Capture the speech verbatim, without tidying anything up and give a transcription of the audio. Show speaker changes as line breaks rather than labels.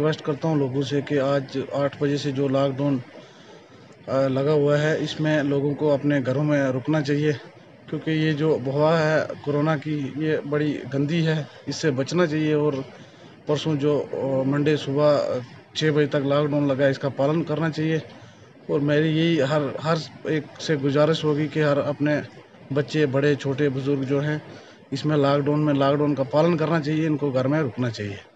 Request करता हूँ लोगों से कि आज आठ बजे से जो लॉकडाउन लगा हुआ है, इसमें लोगों को अपने घरों में रुकना चाहिए, क्योंकि ये जो वबा है कोरोना की, ये बड़ी गंदी है, इससे बचना चाहिए। और परसों जो मंडे सुबह छः बजे तक लॉकडाउन लगा, इसका पालन करना चाहिए। और मेरी यही हर हर एक से गुजारिश होगी कि हर अपने बच्चे, बड़े, छोटे, बुजुर्ग जो हैं, इसमें लॉकडाउन में लॉकडाउन का पालन करना चाहिए, इनको घर में रुकना चाहिए।